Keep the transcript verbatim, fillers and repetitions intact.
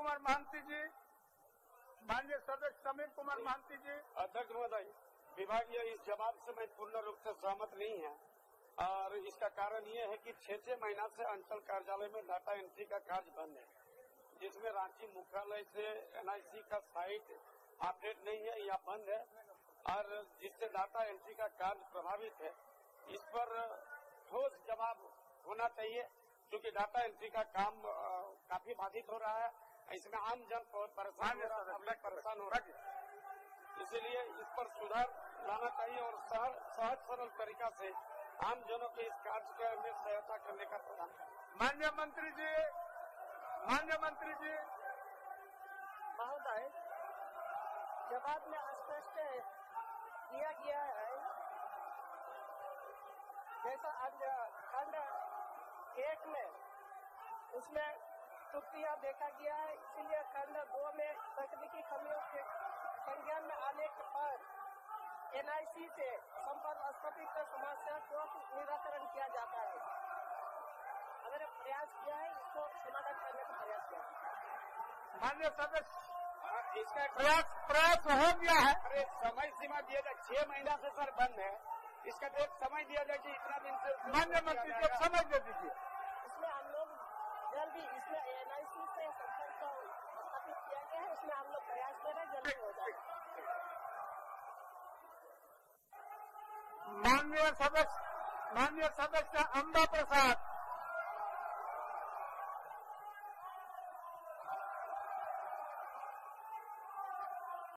कुमार महांती जी, माननीय सदस्य समीर कुमार महांती जी। अध्यक्ष महोदय, विभागीय इस जवाब से मैं पूर्ण रूप से सहमत नहीं है और इसका कारण ये है कि छह छह महीना से अंचल कार्यालय में डाटा एंट्री का कार्य बंद है, जिसमें रांची मुख्यालय से एनआईसी का साइट अपडेट नहीं है या बंद है और जिससे डाटा एंट्री का कार्य प्रभावित है। इस पर ठोस जवाब होना चाहिए, क्योंकि डाटा एंट्री का काम आ, काफी बाधित हो रहा है। इसमें आम जन परेशान हो रहा है, पब्लिक परेशान हो रहा है। इसीलिए इस पर सुधार लाना चाहिए और सहज सरल तरीका से आम जनों के इस कार्य में सहायता करने का प्रदान करें। माननीय मंत्री जी, माननीय मंत्री जी। महोदय, जवाब में स्पष्ट किया गया है, जैसा आज खंड एक में उसमें त्रुटियां देखा गया है, इसीलिए खंड दो में तकनीकी खामियों के संज्ञान में आने पर एनआईसी से संपर्क स्थापित कर समस्या को निराकरण किया जाता है। अगर प्रयास किया है, इसको समाधान करने का प्रयास किया है। माननीय सदस्य, इसका प्रयास प्रयास हो गया है। अरे समय सीमा दिया जाए, छह महीना से सर बंद है, इसका तो एक समय दिया जाए कि इतना दिन से। माननीय मंत्री जी, समय दे दीजिए। इसमें हम लोग जल्दी, इसमें एनआईसी से संपर्क स्थापित किया गया है, इसमें हम लोग प्रयास कर रहे हैं, जल्दी हो जाए। माननीय सदस्य, माननीय सदस्य अम्बा प्रसाद।